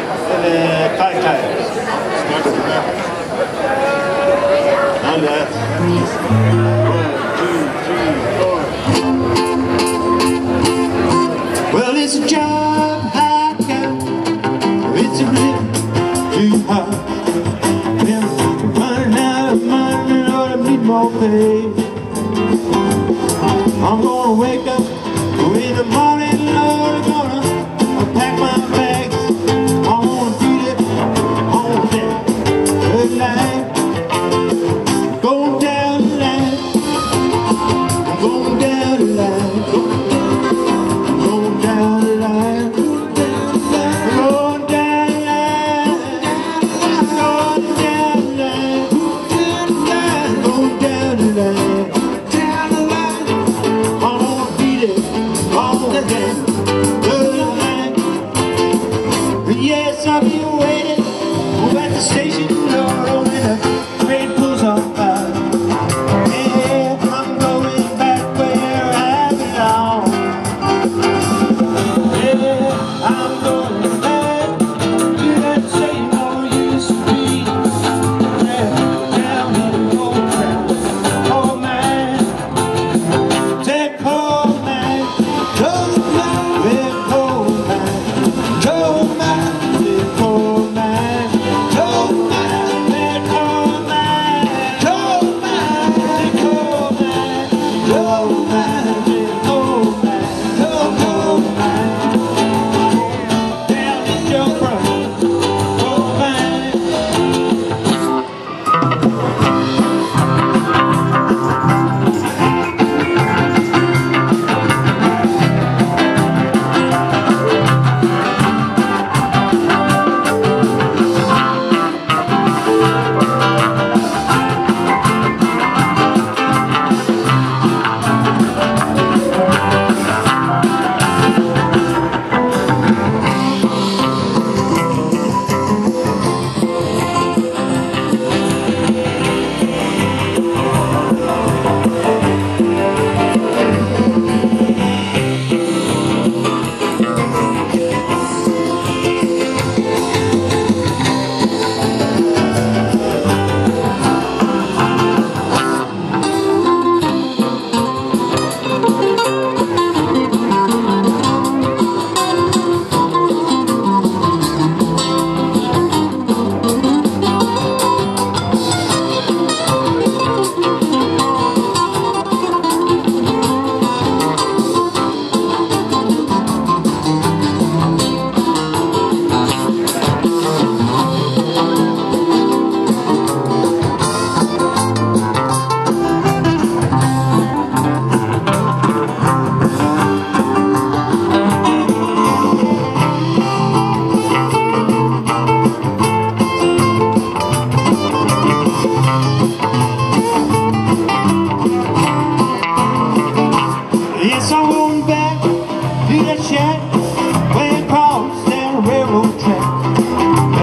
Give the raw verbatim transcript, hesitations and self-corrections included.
eller kaj-kaj? Under. Well, it's a job I got. It's a bit too hard. I'm running out of money, Lord, I need more pay. I'm gonna wake up in the morning, Lord, I'm gonna pack my bags. I'm gonna beat it on that good line. Going down the line. I'm going down the line. I'm going down the line. I'm going down the line. I'm going down the line. I'm going down the line. Yes, I'll be waiting at the station door when the train pulls off by. Yeah, I'm going back where I belong. Yeah, I'm going back to that same old used to be. Yeah, down in the old town. Oh man, take home man, go man, with home man, go man. Yes, I'm going back to that shack where it crossed down the railroad track.